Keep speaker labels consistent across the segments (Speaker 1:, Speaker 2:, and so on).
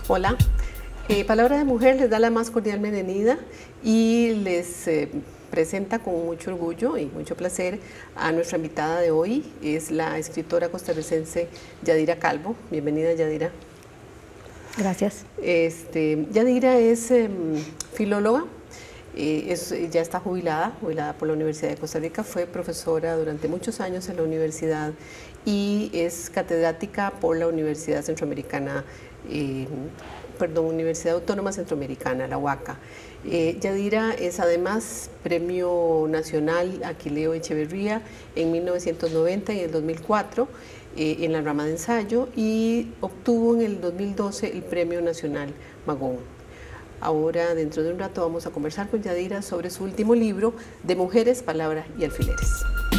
Speaker 1: Hola, Palabra de Mujer les da la más cordial bienvenida y les presenta con mucho orgullo y mucho placer a nuestra invitada de hoy. Es la escritora costarricense Yadira Calvo. Bienvenida, Yadira.
Speaker 2: Gracias.
Speaker 1: Yadira es filóloga, ya está jubilada por la Universidad de Costa Rica, fue profesora durante muchos años en la universidad y es catedrática por la Universidad Centroamericana, Universidad Autónoma Centroamericana, la UACA. Yadira es además Premio Nacional Aquileo Echeverría en 1990 y en el 2004 en la rama de ensayo, y obtuvo en el 2012 el Premio Nacional Magón. Ahora, dentro de un rato, vamos a conversar con Yadira sobre su último libro, De Mujeres, Palabra y Alfileres.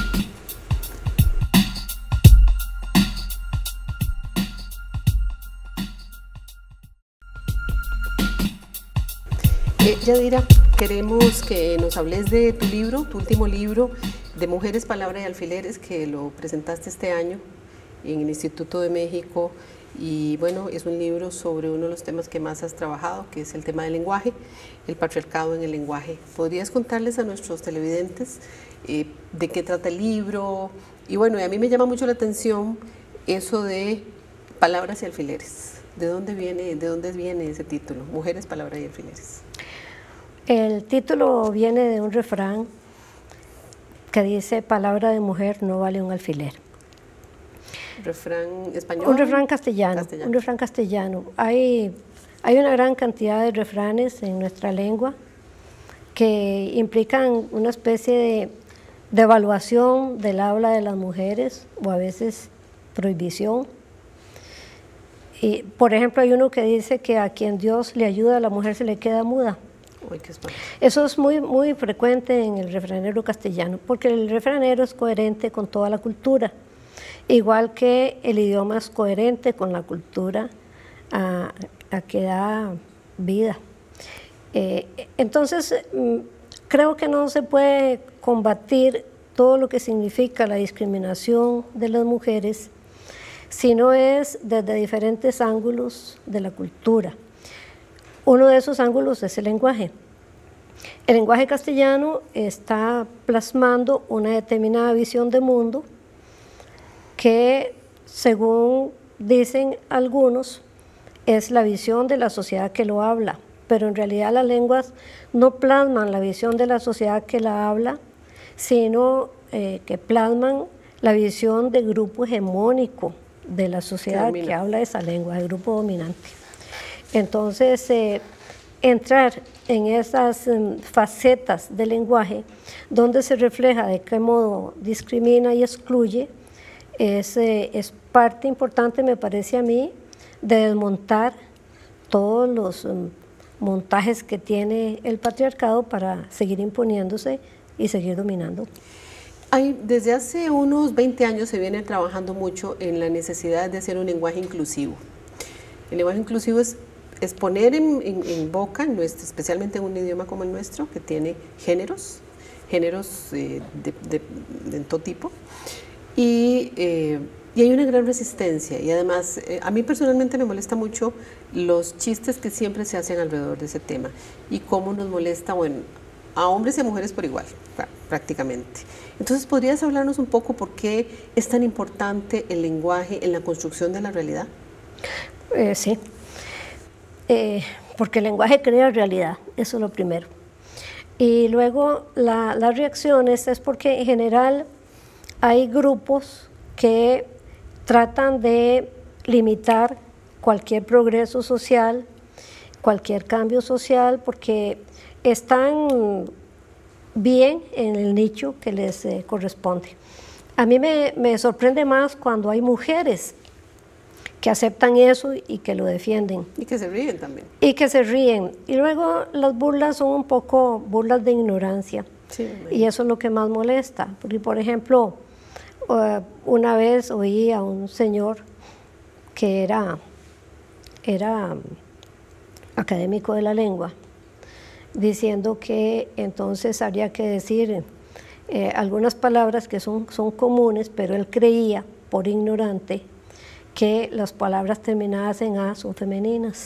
Speaker 1: Yadira, queremos que nos hables de tu libro, tu último libro, De Mujeres, Palabra y Alfileres, que lo presentaste este año en el Instituto de México. Y bueno, es un libro sobre uno de los temas que más has trabajado, que es el tema del lenguaje, el patriarcado en el lenguaje. ¿Podrías contarles a nuestros televidentes de qué trata el libro? Y bueno, a mí me llama mucho la atención eso de palabras y alfileres. ¿De dónde viene ese título? Mujeres, Palabras y Alfileres.
Speaker 2: El título viene de un refrán que dice: palabra de mujer no vale un alfiler.
Speaker 1: ¿Refrán español?
Speaker 2: Un refrán castellano. Un refrán castellano. Hay una gran cantidad de refranes en nuestra lengua que implican una especie de evaluación del habla de las mujeres, o a veces prohibición. Y, por ejemplo, hay uno que dice que a quien Dios le ayuda, a la mujer se le queda muda.
Speaker 1: Uy, qué espanto.
Speaker 2: Eso es muy frecuente en el refranero castellano, porque el refranero es coherente con toda la cultura, igual que el idioma es coherente con la cultura a que da vida. Entonces, creo que no se puede combatir todo lo que significa la discriminación de las mujeres si no es desde diferentes ángulos de la cultura. Uno de esos ángulos es el lenguaje. El lenguaje castellano está plasmando una determinada visión de mundo que, según dicen algunos, es la visión de la sociedad que lo habla, pero en realidad las lenguas no plasman la visión de la sociedad que la habla, sino que plasman la visión del grupo hegemónico de la sociedad que habla esa lengua, el grupo dominante. Entonces, entrar en esas facetas del lenguaje, donde se refleja de qué modo discrimina y excluye, es parte importante, me parece a mí, de desmontar todos los montajes que tiene el patriarcado para seguir imponiéndose y seguir dominando.
Speaker 1: Desde hace unos 20 años se viene trabajando mucho en la necesidad de hacer un lenguaje inclusivo. El lenguaje inclusivo es poner en boca, especialmente en un idioma como el nuestro, que tiene géneros de todo tipo, y hay una gran resistencia. Y además, a mí personalmente me molesta mucho los chistes que siempre se hacen alrededor de ese tema, y cómo nos molesta, bueno, a hombres y a mujeres por igual, prácticamente. Entonces, ¿podrías hablarnos un poco por qué es tan importante el lenguaje en la construcción de la realidad?
Speaker 2: Sí, porque el lenguaje crea realidad, eso es lo primero. Y luego las reacciones es porque en general hay grupos que tratan de limitar cualquier progreso social, cualquier cambio social, porque están bien en el nicho que les corresponde. A mí me sorprende más cuando hay mujeres que aceptan eso y que lo defienden.
Speaker 1: Y que se ríen también.
Speaker 2: Y que se ríen. Y luego las burlas son un poco burlas de ignorancia.
Speaker 1: Sí,
Speaker 2: y eso es lo que más molesta. Porque, por ejemplo, una vez oí a un señor que era académico de la lengua, diciendo que entonces habría que decir algunas palabras que son comunes, pero él creía, por ignorante, que las palabras terminadas en A son femeninas.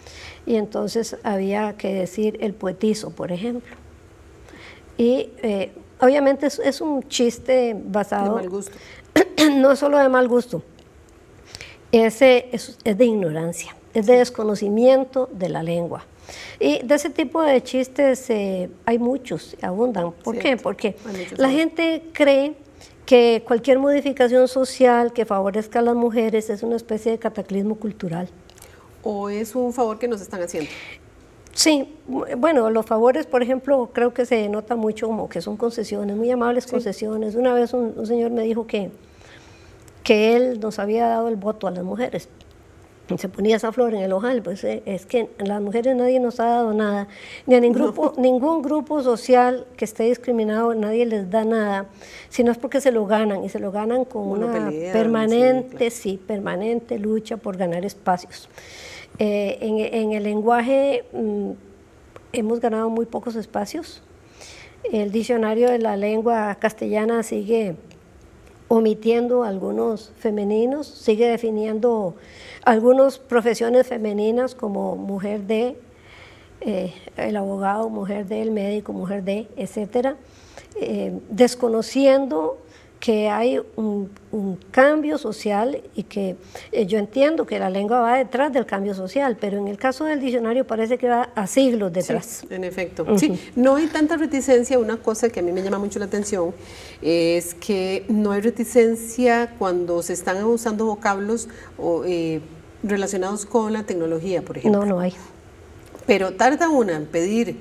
Speaker 2: y entonces había que decir el poetizo, por ejemplo. Y obviamente es un chiste basado...
Speaker 1: De mal gusto.
Speaker 2: No es solo de mal gusto, es de ignorancia, es de desconocimiento de la lengua. Y de ese tipo de chistes hay muchos, abundan. ¿Por qué? Porque la gente cree que cualquier modificación social que favorezca a las mujeres es una especie de cataclismo cultural.
Speaker 1: ¿O es un favor que nos están haciendo?
Speaker 2: Sí, bueno, los favores, por ejemplo, creo que se nota mucho como que son concesiones, muy amables concesiones. Una vez un señor me dijo que él nos había dado el voto a las mujeres. Y se ponía esa flor en el ojal, pues es que a las mujeres nadie nos ha dado nada, ni a ningún grupo social que esté discriminado, nadie les da nada, sino es porque se lo ganan, y se lo ganan con una permanente, permanente lucha por ganar espacios. En el lenguaje hemos ganado muy pocos espacios. El diccionario de la lengua castellana sigue omitiendo algunos femeninos, sigue definiendo algunas profesiones femeninas como mujer de, el abogado, mujer de, el médico, mujer de, etcétera, desconociendo que hay un cambio social y que yo entiendo que la lengua va detrás del cambio social, pero en el caso del diccionario parece que va a siglos detrás.
Speaker 1: Sí, en efecto. Sí, no hay tanta reticencia. Una cosa que a mí me llama mucho la atención es que no hay reticencia cuando se están usando vocablos relacionados con la tecnología, por ejemplo.
Speaker 2: No hay.
Speaker 1: Pero tarda una en pedir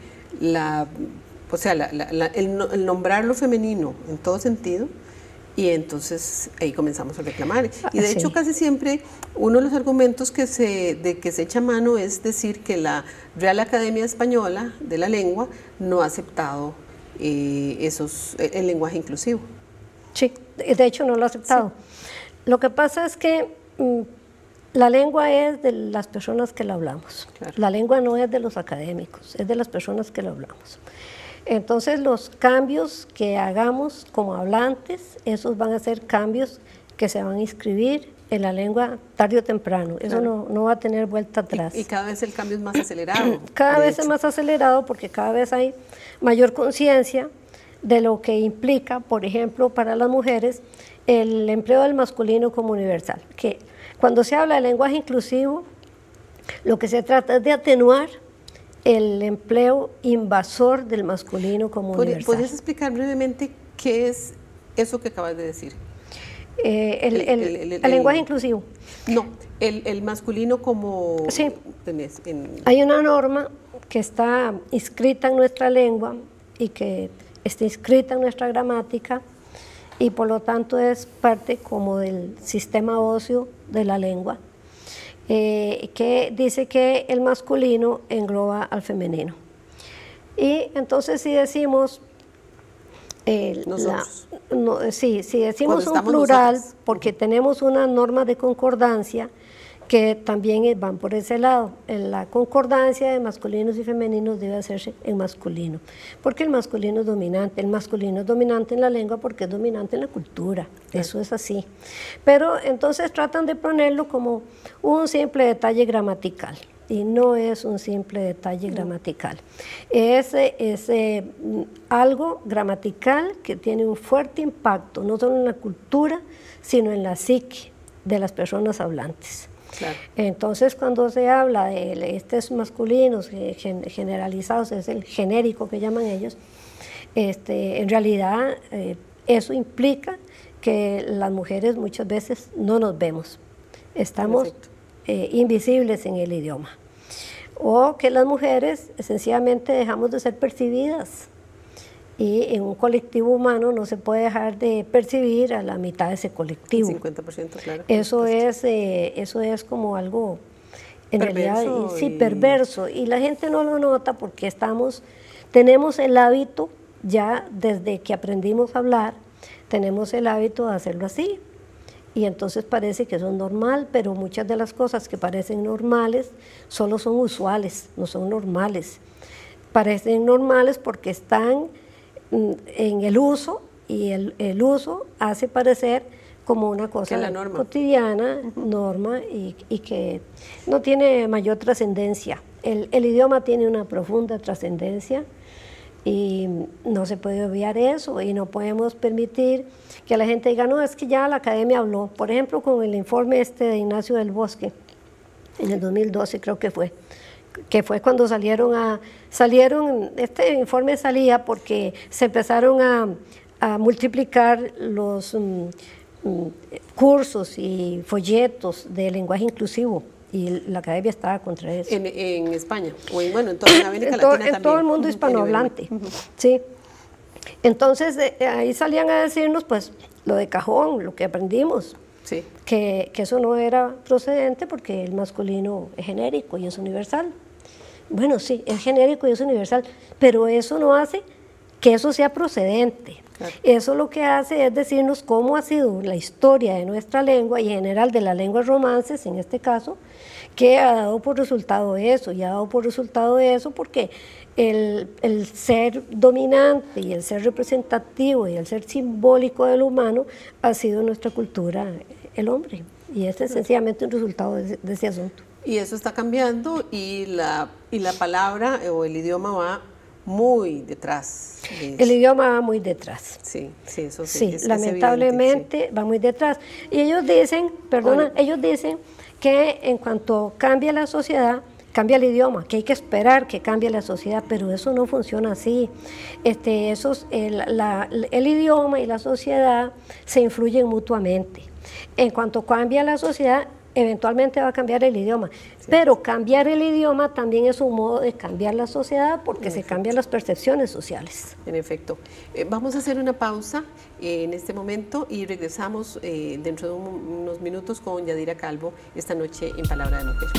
Speaker 1: el nombrar lo femenino en todo sentido, y entonces ahí comenzamos a reclamar. Y de hecho casi siempre uno de los argumentos que se echa mano es decir que la Real Academia Española de la Lengua no ha aceptado el lenguaje inclusivo.
Speaker 2: Sí, de hecho no lo ha aceptado. Sí. Lo que pasa es que la lengua es de las personas que la hablamos. Claro. La lengua no es de los académicos, es de las personas que la hablamos. Entonces los cambios que hagamos como hablantes, esos van a ser cambios que se van a inscribir en la lengua tarde o temprano. Eso no va a tener vuelta atrás.
Speaker 1: Y cada vez el cambio es más acelerado.
Speaker 2: Cada vez es más acelerado porque cada vez hay mayor conciencia de lo que implica, por ejemplo, para las mujeres, el empleo del masculino como universal. Que cuando se habla de lenguaje inclusivo, lo que se trata es de atenuar el empleo invasor del masculino como universal.
Speaker 1: ¿Podrías explicar brevemente qué es eso que acabas de decir?
Speaker 2: El lenguaje inclusivo.
Speaker 1: No, el masculino como...
Speaker 2: Sí, hay una norma que está inscrita en nuestra lengua y que está inscrita en nuestra gramática y por lo tanto es parte como del sistema óseo de la lengua. Que dice que el masculino engloba al femenino. Y entonces si decimos, si decimos un plural, porque tenemos una norma de concordancia que también van por ese lado. La concordancia de masculinos y femeninos debe hacerse en masculino, porque el masculino es dominante. El masculino es dominante en la lengua porque es dominante en la cultura, eso es así. Pero entonces tratan de ponerlo como un simple detalle gramatical, y no es un simple detalle gramatical. Es algo gramatical que tiene un fuerte impacto, no solo en la cultura, sino en la psique de las personas hablantes. Claro. Entonces cuando se habla de estos masculinos generalizados, es el genérico que llaman ellos, en realidad eso implica que las mujeres muchas veces no nos vemos, estamos invisibles en el idioma, o que las mujeres sencillamente dejamos de ser percibidas. Y en un colectivo humano no se puede dejar de percibir a la mitad de ese colectivo.
Speaker 1: El 50%, claro.
Speaker 2: Eso es como algo, en realidad, sí, perverso. Y la gente no lo nota porque tenemos el hábito, ya desde que aprendimos a hablar, tenemos el hábito de hacerlo así. Y entonces parece que eso es normal, pero muchas de las cosas que parecen normales solo son usuales, no son normales. Parecen normales porque están en el uso, y el uso hace parecer como una cosa
Speaker 1: la norma.
Speaker 2: cotidiana, norma, y que no tiene mayor trascendencia. El idioma tiene una profunda trascendencia y no se puede obviar eso, y no podemos permitir que la gente diga, no, es que ya la academia habló. Por ejemplo, con el informe de Ignacio del Bosque, en el 2012 creo que fue cuando este informe salía porque se empezaron a multiplicar los cursos y folletos de lenguaje inclusivo, y la academia estaba contra eso.
Speaker 1: En España, o en toda América Latina también.
Speaker 2: En todo el mundo hispanohablante, sí. Entonces, ahí salían a decirnos, pues, lo de cajón, lo que aprendimos,
Speaker 1: sí,
Speaker 2: que eso no era procedente porque el masculino es genérico y es universal. Bueno, sí, es genérico y es universal, pero eso no hace que eso sea procedente. Claro. Eso lo que hace es decirnos cómo ha sido la historia de nuestra lengua y en general de las lenguas romances, en este caso, que ha dado por resultado eso, y ha dado por resultado eso porque el ser dominante y el ser representativo y el ser simbólico del humano ha sido en nuestra cultura el hombre, y este es sencillamente un resultado de ese asunto.
Speaker 1: Y eso está cambiando, y la palabra o el idioma va muy detrás.
Speaker 2: El idioma va muy detrás.
Speaker 1: Sí, sí, eso sí.
Speaker 2: Sí, lamentablemente evidente, sí, va muy detrás. Y ellos dicen, ellos dicen que en cuanto cambia la sociedad, cambia el idioma, que hay que esperar que cambie la sociedad, pero eso no funciona así. El idioma y la sociedad se influyen mutuamente. En cuanto cambia la sociedad, eventualmente va a cambiar el idioma, sí, pero cambiar el idioma también es un modo de cambiar la sociedad porque se cambian las percepciones sociales.
Speaker 1: En efecto. Vamos a hacer una pausa en este momento y regresamos dentro de unos minutos con Yadira Calvo esta noche en Palabra de Mujer.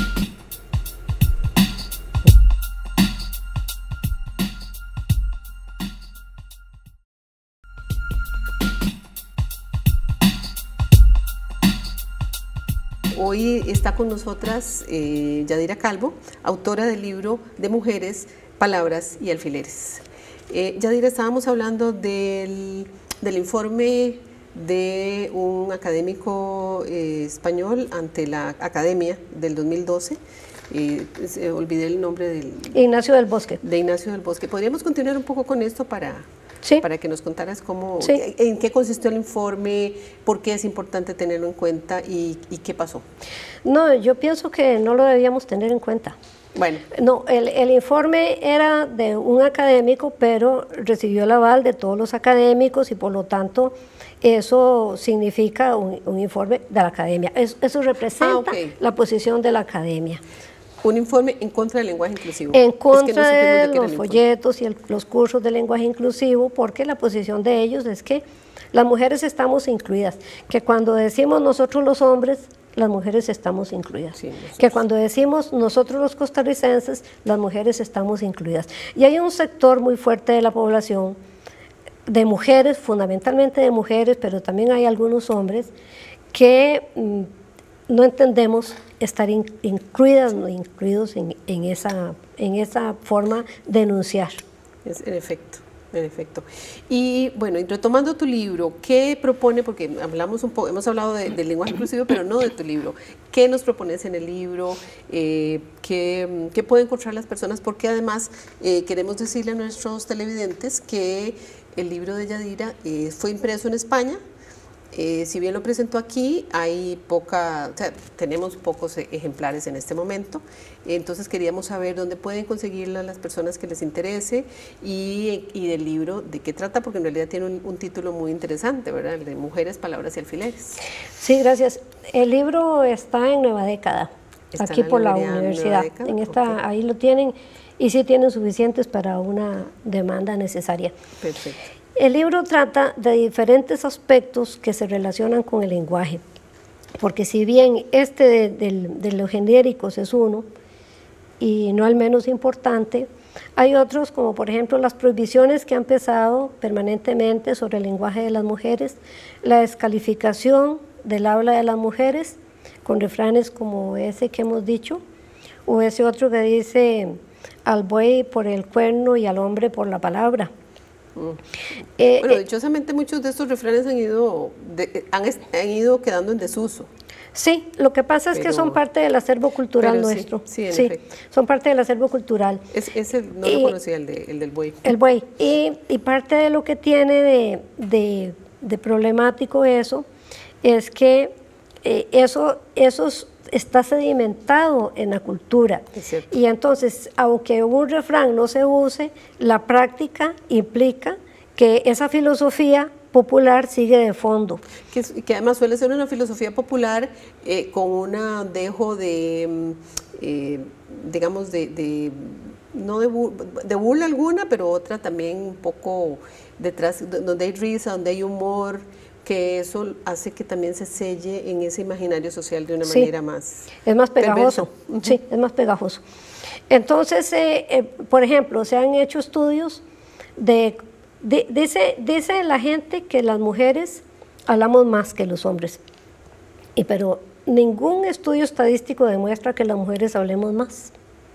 Speaker 1: Hoy está con nosotras Yadira Calvo, autora del libro de Mujeres, Palabras y Alfileres. Yadira, estábamos hablando del informe de un académico español ante la Academia del 2012. Olvidé el nombre del...
Speaker 2: Ignacio del Bosque.
Speaker 1: De Ignacio del Bosque. ¿Podríamos continuar un poco con esto para que nos contaras cómo, en qué consistió el informe, por qué es importante tenerlo en cuenta y qué pasó?
Speaker 2: No, yo pienso que no lo debíamos tener en cuenta.
Speaker 1: Bueno.
Speaker 2: No, el informe era de un académico, pero recibió el aval de todos los académicos y por lo tanto eso significa un informe de la academia. Eso representa la posición de la academia.
Speaker 1: Un informe en contra del lenguaje inclusivo.
Speaker 2: En contra de los folletos y los cursos de lenguaje inclusivo, porque la posición de ellos es que las mujeres estamos incluidas, que cuando decimos nosotros los hombres, las mujeres estamos incluidas, sí, que cuando decimos nosotros los costarricenses, las mujeres estamos incluidas. Y hay un sector muy fuerte de la población, de mujeres, fundamentalmente de mujeres, pero también hay algunos hombres, que no entendemos estar incluidas o incluidos en esa forma de enunciar.
Speaker 1: En efecto. Y bueno, y retomando tu libro, ¿qué propone? Porque hemos hablado del lenguaje inclusivo, pero no de tu libro. ¿Qué nos propones en el libro? ¿Qué pueden encontrar las personas? Porque además queremos decirle a nuestros televidentes que el libro de Yadira fue impreso en España. Si bien lo presentó aquí, tenemos pocos ejemplares en este momento, entonces queríamos saber dónde pueden conseguirla las personas que les interese y del libro, de qué trata, porque en realidad tiene un título muy interesante, ¿verdad? El de Mujeres, Palabras y Alfileres.
Speaker 2: Sí, gracias. El libro está en Nueva Década, aquí por la universidad. Ahí lo tienen y sí tienen suficientes para una demanda necesaria.
Speaker 1: Perfecto.
Speaker 2: El libro trata de diferentes aspectos que se relacionan con el lenguaje, porque si bien de los genéricos es uno, y no al menos importante, hay otros como por ejemplo las prohibiciones que han pesado permanentemente sobre el lenguaje de las mujeres, la descalificación del habla de las mujeres, con refranes como ese que hemos dicho, o ese otro que dice al buey por el cuerno y al hombre por la palabra.
Speaker 1: Bueno, dichosamente muchos de estos refranes han ido quedando en desuso.
Speaker 2: Sí, lo que pasa es que son parte del acervo cultural nuestro.
Speaker 1: Sí, en efecto.
Speaker 2: Son parte del acervo cultural.
Speaker 1: Ese no lo conocía, el del buey.
Speaker 2: El buey. Y parte de lo que tiene de problemático eso es que eso está sedimentado en la cultura. Y entonces, aunque un refrán no se use, la práctica implica que esa filosofía popular sigue de fondo.
Speaker 1: Que además suele ser una filosofía popular con un dejo de, digamos, no de burla alguna, pero otra también un poco detrás, donde hay risa, donde hay humor, que eso hace que también se selle en ese imaginario social de una manera más...
Speaker 2: Es más pegajoso, sí, es más pegajoso. Entonces, por ejemplo, se han hecho estudios dice la gente que las mujeres hablamos más que los hombres, pero ningún estudio estadístico demuestra que las mujeres hablemos más.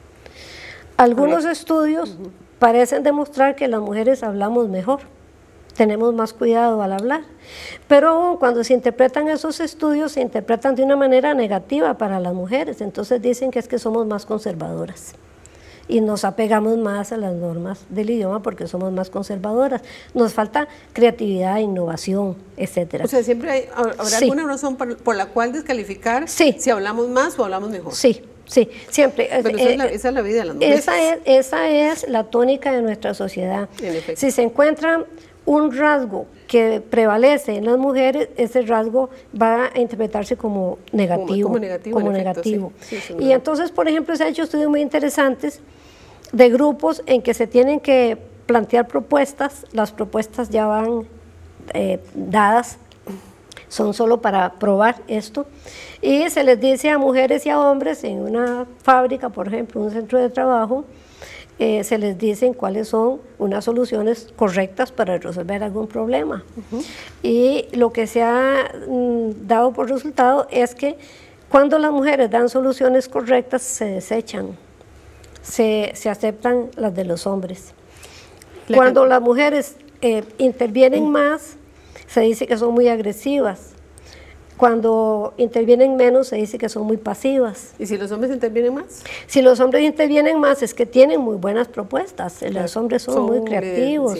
Speaker 2: Algunos estudios parecen demostrar que las mujeres hablamos mejor, tenemos más cuidado al hablar, pero cuando se interpretan esos estudios se interpretan de una manera negativa para las mujeres, entonces dicen que es que somos más conservadoras y nos apegamos más a las normas del idioma porque somos más conservadoras. Nos falta creatividad, innovación, etcétera.
Speaker 1: O sea, siempre habrá alguna razón por la cual descalificar si hablamos más o hablamos mejor.
Speaker 2: Sí, siempre.
Speaker 1: Pero esa es la vida de las mujeres.
Speaker 2: Esa es la tónica de nuestra sociedad.
Speaker 1: En efecto.
Speaker 2: Si se encuentra un rasgo que prevalece en las mujeres, ese rasgo va a interpretarse como negativo. Como negativo. Sí, y entonces, por ejemplo, se han hecho estudios muy interesantes de grupos en que se tienen que plantear propuestas, las propuestas ya van dadas, son solo para probar esto, y se les dice a mujeres y a hombres en una fábrica, por ejemplo, un centro de trabajo, se les dicen cuáles son unas soluciones correctas para resolver algún problema. Y lo que se ha dado por resultado es que cuando las mujeres dan soluciones correctas se desechan, se aceptan las de los hombres. Cuando las mujeres intervienen más, se dice que son muy agresivas. Cuando intervienen menos, se dice que son muy pasivas.
Speaker 1: ¿Y si los hombres intervienen más?
Speaker 2: Si los hombres intervienen más, es que tienen muy buenas propuestas. Los hombres son muy creativos,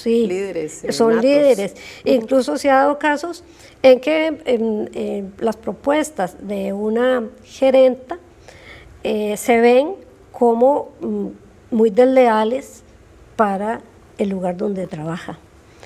Speaker 2: son líderes. Incluso se ha dado casos en que las propuestas de una gerenta se ven como muy desleales para el lugar donde trabaja.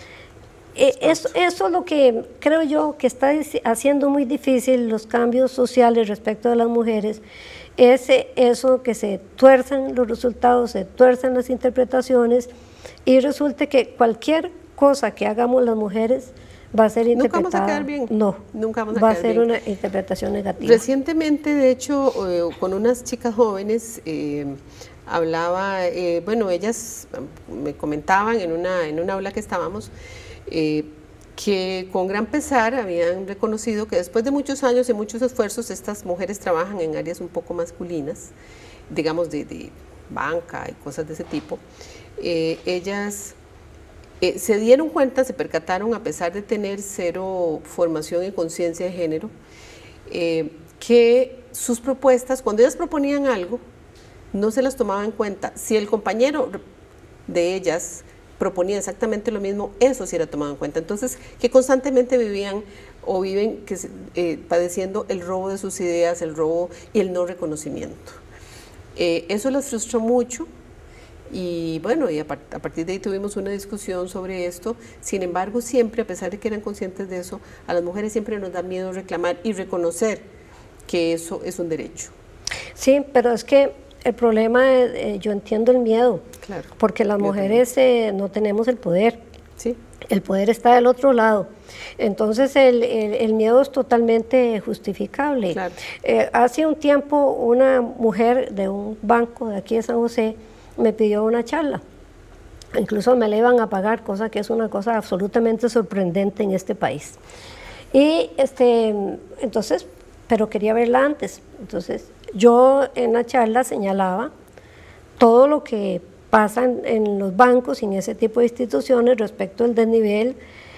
Speaker 2: Eso es lo que creo yo que está haciendo muy difícil los cambios sociales respecto a las mujeres, es eso que se tuerzan los resultados, se tuerzan las interpretaciones y resulta que cualquier cosa que hagamos las mujeres va a ser interpretada.
Speaker 1: Nunca vamos a quedar bien.
Speaker 2: No,
Speaker 1: nunca vamos a
Speaker 2: va
Speaker 1: quedar
Speaker 2: a ser
Speaker 1: bien.
Speaker 2: una interpretación negativa.
Speaker 1: Recientemente, de hecho, con unas chicas jóvenes, hablaba, bueno, ellas me comentaban en una aula que estábamos, que con gran pesar habían reconocido que después de muchos años y muchos esfuerzos estas mujeres trabajan en áreas un poco masculinas, digamos de banca y cosas de ese tipo. Ellas se dieron cuenta, se percataron, a pesar de tener cero formación y conciencia de género, que sus propuestas, cuando ellas proponían algo, no se las tomaban en cuenta. Si el compañero de ellas proponía exactamente lo mismo, eso sí era tomado en cuenta. Entonces, que constantemente vivían o viven padeciendo el robo de sus ideas, el robo y el no reconocimiento. Eso las frustró mucho y bueno, y a partir de ahí tuvimos una discusión sobre esto. Sin embargo, siempre, a pesar de que eran conscientes de eso, a las mujeres siempre nos da miedo reclamar y reconocer que eso es un derecho.
Speaker 2: Sí, pero es que el problema es, yo entiendo el miedo,
Speaker 1: claro,
Speaker 2: porque las mujeres no tenemos el poder.
Speaker 1: Sí.
Speaker 2: El poder está del otro lado. Entonces el miedo es totalmente justificable.
Speaker 1: Claro.
Speaker 2: Hace un tiempo una mujer de un banco de aquí de San José me pidió una charla. Incluso me la iban a pagar, cosa que es una cosa absolutamente sorprendente en este país. Y entonces, pero quería verla antes. Entonces yo en la charla señalaba todo lo que pasa en los bancos y en ese tipo de instituciones respecto al desnivel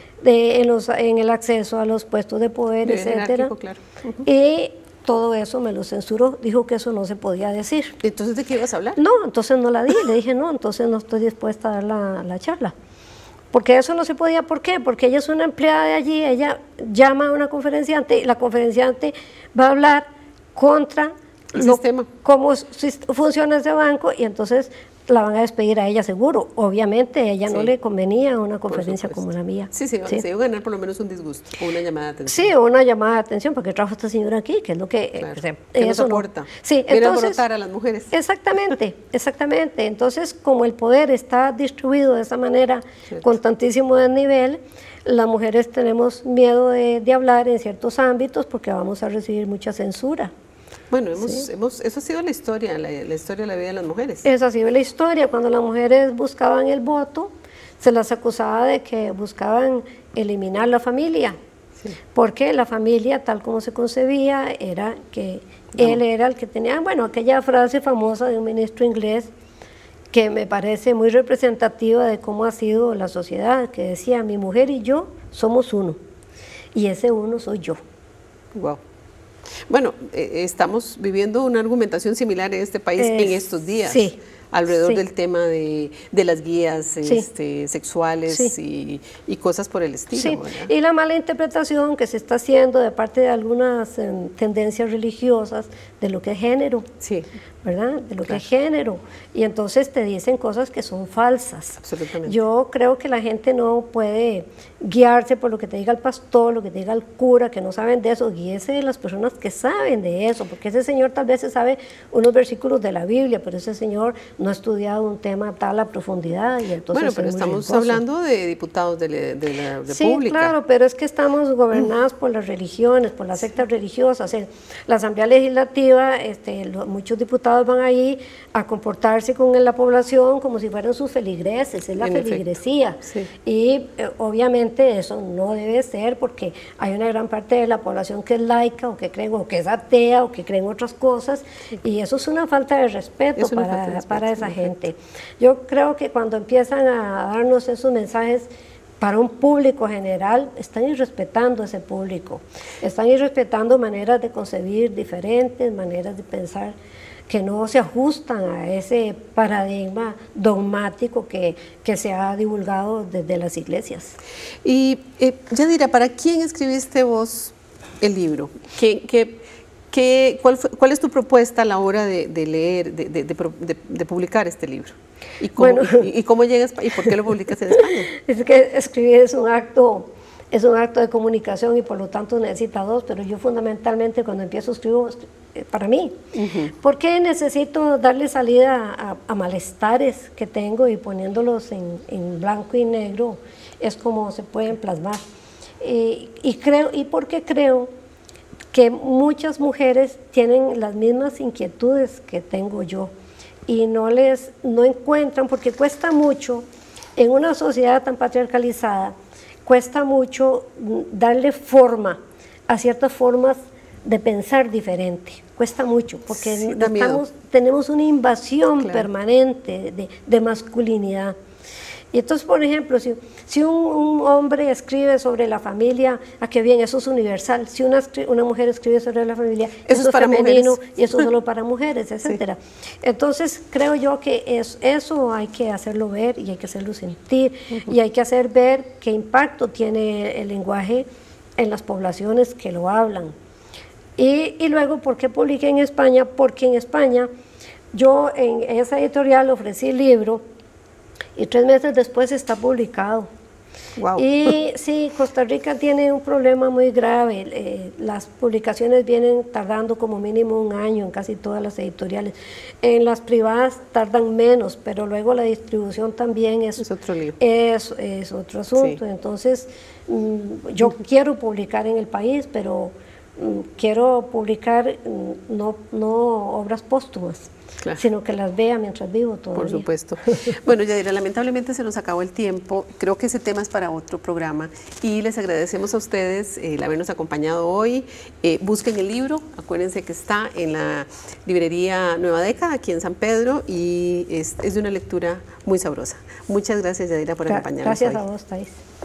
Speaker 2: en el acceso a los puestos de poder, etcétera.
Speaker 1: Claro.
Speaker 2: Y todo eso me lo censuró, dijo que eso no se podía decir.
Speaker 1: ¿Entonces de qué ibas a hablar?
Speaker 2: No, entonces no la di, le dije no, entonces no estoy dispuesta a dar la charla. Porque eso no se podía, ¿por qué? Porque ella es una empleada de allí, ella llama a una conferenciante y la conferenciante va a hablar contra
Speaker 1: el sistema,
Speaker 2: cómo funciona ese banco, y entonces la van a despedir a ella seguro. Obviamente a ella no le convenía una conferencia como la mía.
Speaker 1: Sí, se iba a ganar por lo menos un disgusto o una llamada de atención.
Speaker 2: Sí, una llamada de atención, porque trajo esta señora aquí, que es lo que...
Speaker 1: Claro, que nos aporta.
Speaker 2: No. Sí,
Speaker 1: viene a alborotar a las mujeres.
Speaker 2: Exactamente, exactamente. Entonces, como el poder está distribuido de esa manera, con tantísimo desnivel, las mujeres tenemos miedo de hablar en ciertos ámbitos porque vamos a recibir mucha censura.
Speaker 1: Bueno, eso ha sido la historia, la historia de la vida de las mujeres.
Speaker 2: Esa ha sido la historia. Cuando las mujeres buscaban el voto, se las acusaba de que buscaban eliminar la familia, porque la familia, tal como se concebía, era que él era el que tenía, bueno, aquella frase famosa de un ministro inglés, que me parece muy representativa de cómo ha sido la sociedad, que decía, mi mujer y yo somos uno, y ese uno soy yo.
Speaker 1: Wow. Bueno, estamos viviendo una argumentación similar en este país en estos días, alrededor del tema de las guías sexuales y cosas por el estilo.
Speaker 2: Y la mala interpretación que se está haciendo de parte de algunas tendencias religiosas de lo que es género, ¿verdad? De lo que es género. Y entonces te dicen cosas que son falsas.
Speaker 1: Absolutamente.
Speaker 2: Yo creo que la gente no puede guiarse por lo que te diga el pastor, lo que te diga el cura, que no saben de eso. Guíese de las personas que saben de eso, porque ese señor tal vez se sabe unos versículos de la Biblia, pero ese señor no ha estudiado un tema tal a profundidad. Y entonces
Speaker 1: bueno, pero estamos hablando de diputados de la República.
Speaker 2: Sí, claro, pero es que estamos gobernados por las religiones, por las sectas religiosas. La Asamblea Legislativa, muchos diputados van ahí a comportarse con la población como si fueran sus feligreses, es la feligresía. Y obviamente eso no debe ser, porque hay una gran parte de la población que es laica o que cree, o que es atea o que cree en otras cosas, y eso es una falta de respeto para esa gente. Yo creo que cuando empiezan a darnos esos mensajes para un público general, están irrespetando a ese público, están irrespetando maneras de concebir diferentes, maneras de pensar que no se ajustan a ese paradigma dogmático que se ha divulgado desde las iglesias.
Speaker 1: Y Yadira, ¿para quién escribiste vos el libro? ¿Cuál es tu propuesta a la hora de leer, de publicar este libro? ¿Y cómo llegas y por qué lo publicas en España?
Speaker 2: Es que escribir es un acto de comunicación y por lo tanto necesita dos, pero yo fundamentalmente cuando empiezo escribo para mí, porque necesito darle salida a malestares que tengo, y poniéndolos en blanco y negro es como se pueden plasmar. Y porque creo que muchas mujeres tienen las mismas inquietudes que tengo yo y no encuentran, porque cuesta mucho en una sociedad tan patriarcalizada, cuesta mucho darle forma a ciertas formas de pensar diferente, cuesta mucho, porque tenemos una invasión permanente de masculinidad. Y entonces, por ejemplo, si un hombre escribe sobre la familia, qué bien, eso es universal. Si una mujer escribe sobre la familia, eso es femenino, mujeres. Y eso es solo para mujeres, etcétera. Entonces, creo yo que eso hay que hacerlo ver y hay que hacerlo sentir, y hay que hacer ver qué impacto tiene el lenguaje en las poblaciones que lo hablan. Y luego, ¿por qué publiqué en España? Porque en España yo en esa editorial ofrecí el libro y 3 meses después está publicado.
Speaker 1: Wow.
Speaker 2: Y sí, Costa Rica tiene un problema muy grave. Las publicaciones vienen tardando como mínimo 1 año en casi todas las editoriales. En las privadas tardan menos, pero luego la distribución también es
Speaker 1: otro lío.
Speaker 2: Es otro asunto. Entonces, yo quiero publicar en el país, pero quiero publicar no obras póstumas, claro, sino que las vea mientras vivo todavía.
Speaker 1: Por supuesto. Bueno, Yadira, lamentablemente se nos acabó el tiempo. Creo que ese tema es para otro programa y les agradecemos a ustedes el habernos acompañado hoy. Busquen el libro, acuérdense que está en la librería Nueva Década, aquí en San Pedro, y es de una lectura muy sabrosa. Muchas gracias, Yadira, por acompañarnos
Speaker 2: hoy. Gracias
Speaker 1: a
Speaker 2: vos, Thais.